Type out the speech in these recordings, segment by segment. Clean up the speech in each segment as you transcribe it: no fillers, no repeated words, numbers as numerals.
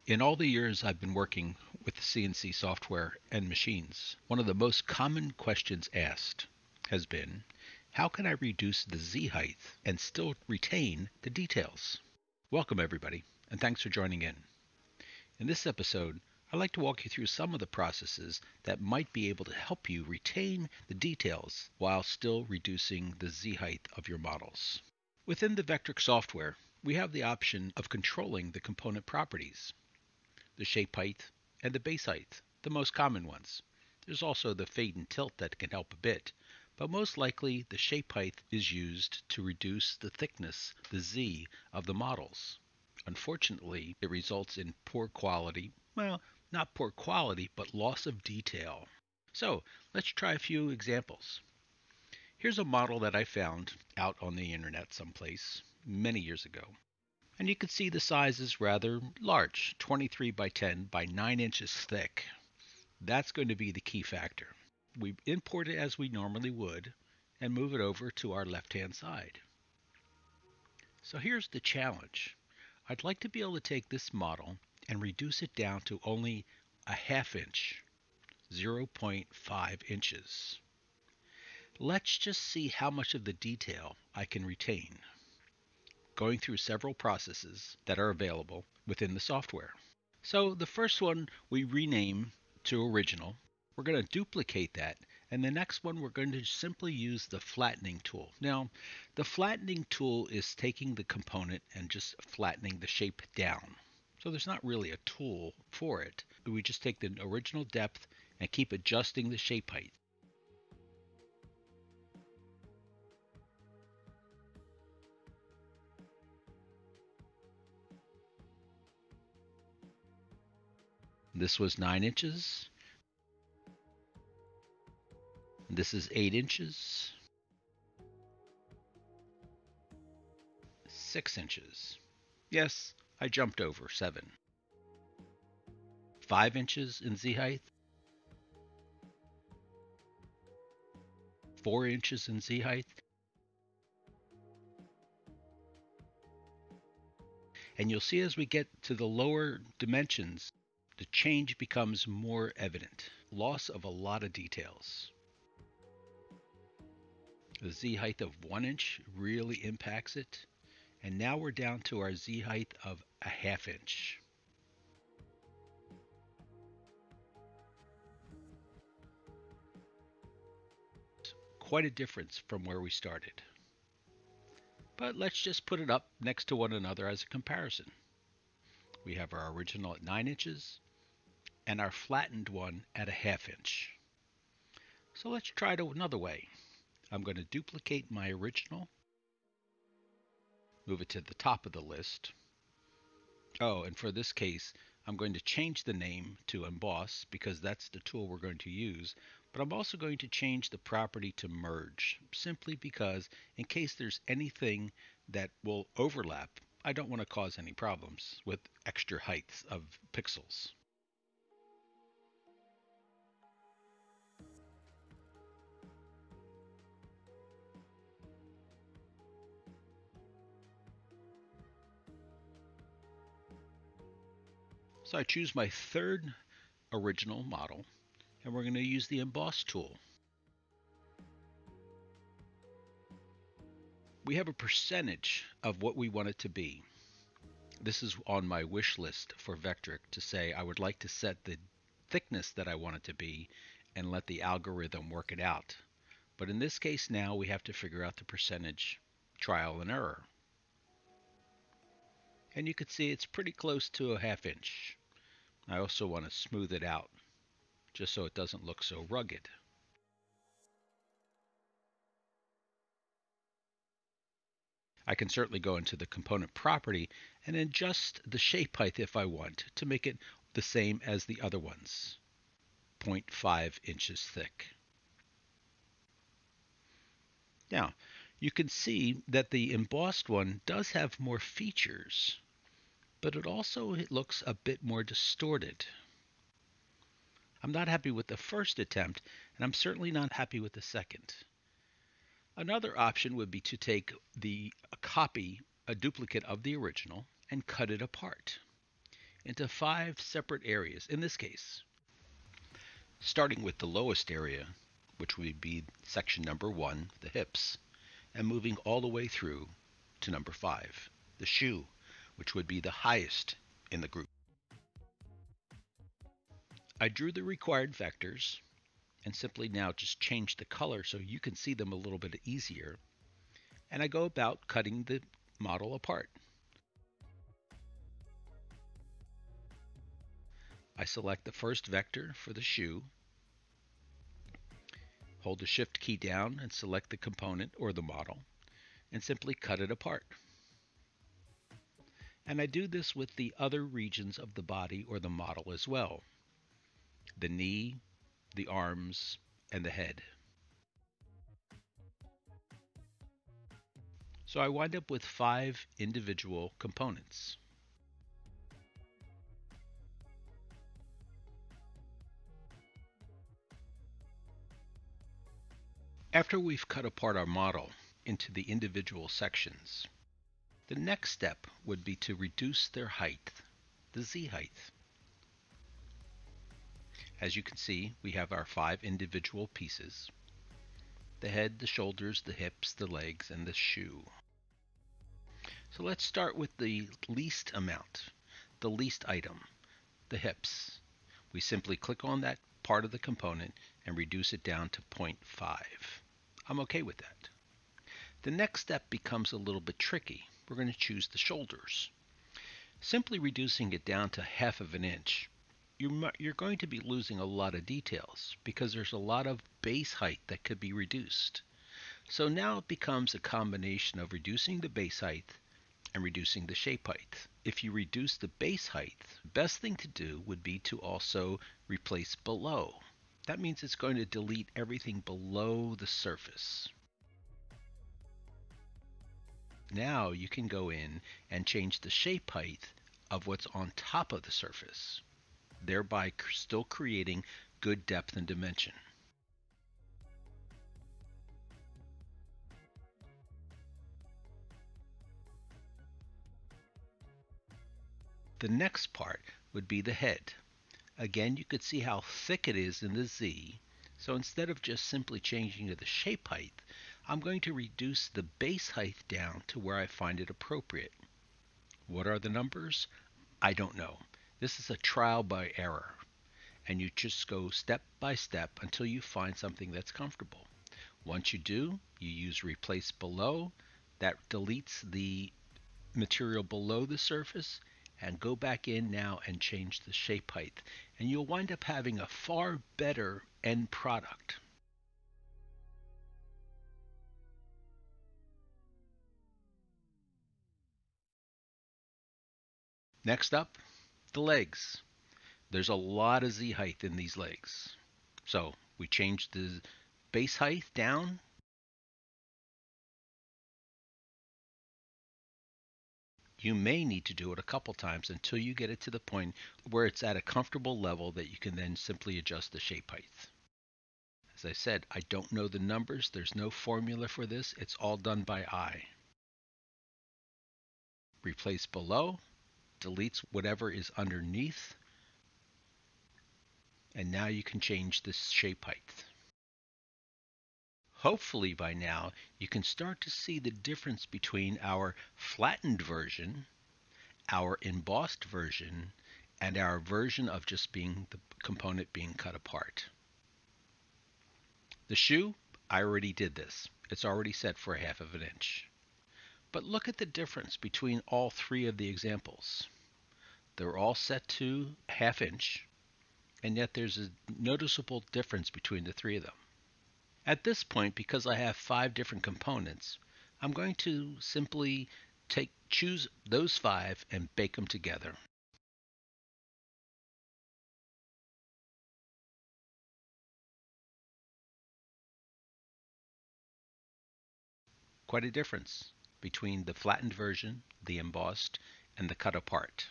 In all the years I've been working with CNC software and machines, one of the most common questions asked has been, how can I reduce the Z height and still retain the details? Welcome everybody, and thanks for joining in. In this episode, I'd like to walk you through some of the processes that might be able to help you retain the details while still reducing the Z height of your models. Within the Vectric software, we have the option of controlling the component properties. The shape height and the base height, the most common ones. There's also the fade and tilt that can help a bit, but most likely the shape height is used to reduce the thickness, the Z, of the models. Unfortunately, it results in poor quality, well, not poor quality, but loss of detail. So let's try a few examples. Here's a model that I found out on the internet someplace many years ago. And you can see the size is rather large, 23 by 10 by 9 inches thick. That's going to be the key factor. We import it as we normally would and move it over to our left-hand side. So here's the challenge. I'd like to be able to take this model and reduce it down to only a half inch, 0.5 inches. Let's just see how much of the detail I can retain, going through several processes that are available within the software. So the first one we rename to original. We're going to duplicate that, and the next one we're going to simply use the flattening tool. Now, the flattening tool is taking the component and just flattening the shape down. So there's not really a tool for it. We just take the original depth and keep adjusting the shape height. This was 9 inches. This is 8 inches. 6 inches. Yes, I jumped over 7. 5 inches in Z height. 4 inches in Z height. And you'll see as we get to the lower dimensions, the change becomes more evident. Loss of a lot of details. The Z height of 1 inch really impacts it. And now we're down to our Z height of a half inch. Quite a difference from where we started. But let's just put it up next to one another as a comparison. We have our original at 9 inches and our flattened one at a half inch. So let's try it another way. I'm going to duplicate my original, move it to the top of the list. Oh, and for this case, I'm going to change the name to Emboss because that's the tool we're going to use, but I'm also going to change the property to merge, simply because in case there's anything that will overlap, I don't want to cause any problems with extra heights of pixels. So I choose my third original model, and we're going to use the Emboss tool. We have a percentage of what we want it to be. This is on my wish list for Vectric to say I would like to set the thickness that I want it to be and let the algorithm work it out. But in this case now we have to figure out the percentage, trial and error. And you can see it's pretty close to a half inch. I also want to smooth it out just so it doesn't look so rugged. I can certainly go into the component property and adjust the shape height if I want to make it the same as the other ones, 0.5 inches thick. Now, you can see that the embossed one does have more features, but it looks a bit more distorted. I'm not happy with the first attempt, and I'm certainly not happy with the second. Another option would be to take a duplicate of the original, and cut it apart. into 5 separate areas in this case, starting with the lowest area, which would be section number 1, the hips, and moving all the way through to number 5, the shoe, which would be the highest in the group. I drew the required vectors and simply now just change the color so you can see them a little bit easier. And I go about cutting the model apart. I select the first vector for the shoe, hold the Shift key down and select the component or the model, and simply cut it apart. And I do this with the other regions of the body or the model as well: the knee, the arms, and the head. So I wind up with 5 individual components. After we've cut apart our model into the individual sections, the next step would be to reduce their height, the Z height. As you can see, we have our 5 individual pieces: the head, the shoulders, the hips, the legs, and the shoe. So let's start with the least amount, the least item, the hips. We simply click on that part of the component and reduce it down to 0.5. I'm okay with that. The next step becomes a little bit tricky. We're going to choose the shoulders. Simply reducing it down to 1/2 inch, you're going to be losing a lot of details because there's a lot of base height that could be reduced. So now it becomes a combination of reducing the base height and reducing the shape height. If you reduce the base height, the best thing to do would be to also replace below. That means it's going to delete everything below the surface. Now you can go in and change the shape height of what's on top of the surface, thereby still creating good depth and dimension. The next part would be the head. Again, you could see how thick it is in the Z, so instead of just simply changing to the shape height, I'm going to reduce the base height down to where I find it appropriate. What are the numbers? I don't know. This is a trial by error, and you just go step by step until you find something that's comfortable. Once you do, you use replace below. That deletes the material below the surface, and go back in now and change the shape height, and you'll wind up having a far better end product. Next up, the legs. There's a lot of Z height in these legs. So we change the base height down. You may need to do it a couple times until you get it to the point where it's at a comfortable level that you can then simply adjust the shape height. As I said, I don't know the numbers. There's no formula for this. It's all done by eye. Replace below, deletes whatever is underneath, and now you can change the shape height. Hopefully by now you can start to see the difference between our flattened version, our embossed version, and our version of just being the component being cut apart. The shoe, I already did this. It's already set for 1/2 inch. But look at the difference between all 3 of the examples. They're all set to 1/2 inch, and yet there's a noticeable difference between the 3 of them. At this point, because I have 5 different components, I'm going to simply choose those 5 and bake them together. Quite a difference between the flattened version, the embossed, and the cut apart.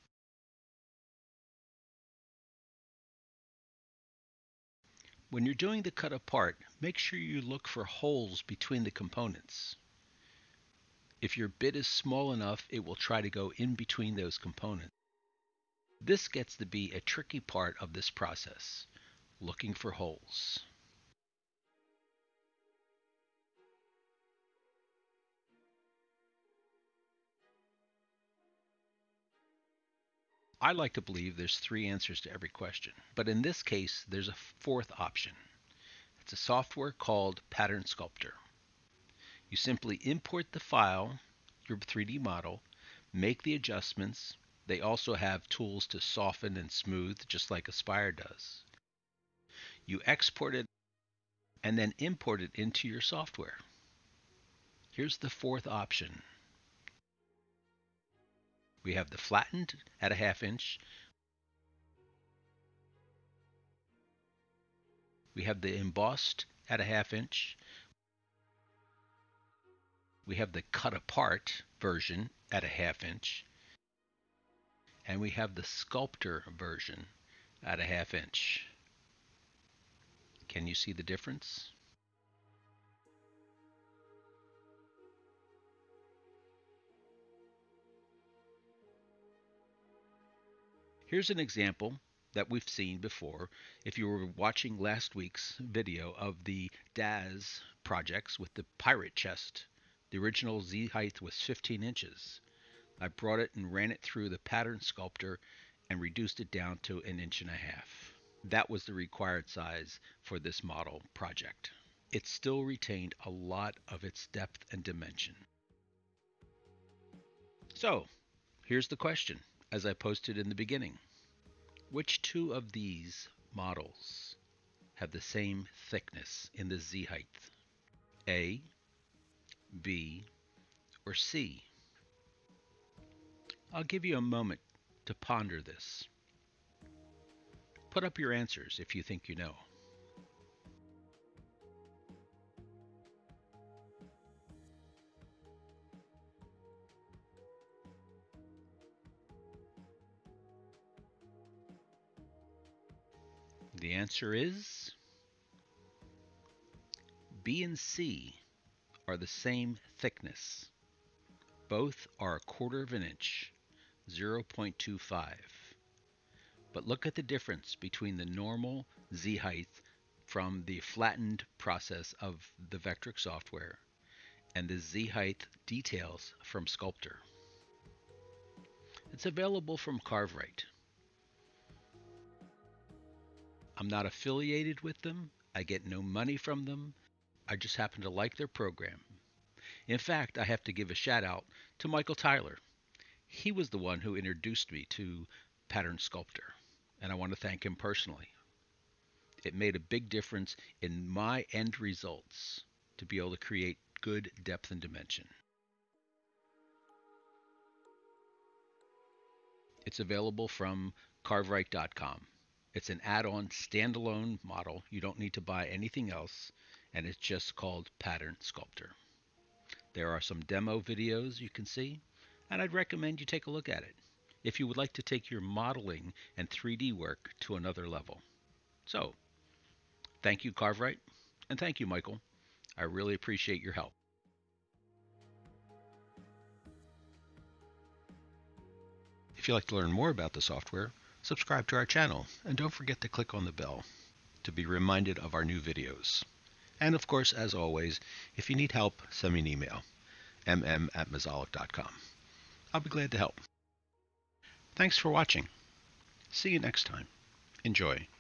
When you're doing the cut apart, make sure you look for holes between the components. If your bit is small enough, it will try to go in between those components. This gets to be a tricky part of this process, looking for holes. I like to believe there's three answers to every question, but in this case, there's a fourth option. It's a software called Pattern Sculptor. You simply import the file, your 3D model, make the adjustments. They also have tools to soften and smooth, just like Aspire does. You export it and then import it into your software. Here's the fourth option. We have the flattened at a 1/2 inch. We have the embossed at a 1/2 inch. We have the cut apart version at a 1/2 inch. And we have the Sculptor version at a 1/2 inch. Can you see the difference? Here's an example that we've seen before. If you were watching last week's video of the DAZ projects with the pirate chest, the original Z height was 15 inches. I brought it and ran it through the Pattern Sculptor and reduced it down to 1.5 inches. That was the required size for this model project. It still retained a lot of its depth and dimension. So, here's the question, as I posted in the beginning. Which two of these models have the same thickness in the Z height? A, B, or C? I'll give you a moment to ponder this. Put up your answers if you think you know. The answer is B and C are the same thickness. Both are 1/4 inch, 0.25. But look at the difference between the normal Z height from the flattened process of the Vectric software and the Z height details from Sculptor. It's available from Carvewright. I'm not affiliated with them. I get no money from them. I just happen to like their program. In fact, I have to give a shout out to Michael Tyler. He was the one who introduced me to Pattern Sculptor, and I want to thank him personally. It made a big difference in my end results to be able to create good depth and dimension. It's available from carvewright.com. It's an add-on standalone model. You don't need to buy anything else, and it's just called Pattern Sculptor. There are some demo videos you can see, and I'd recommend you take a look at it if you would like to take your modeling and 3D work to another level. So, thank you, Carvewright, and thank you, Michael. I really appreciate your help. If you'd like to learn more about the software, subscribe to our channel, and don't forget to click on the bell to be reminded of our new videos. And of course, as always, if you need help, send me an email, mm@mezalick.com. I'll be glad to help. Thanks for watching. See you next time. Enjoy.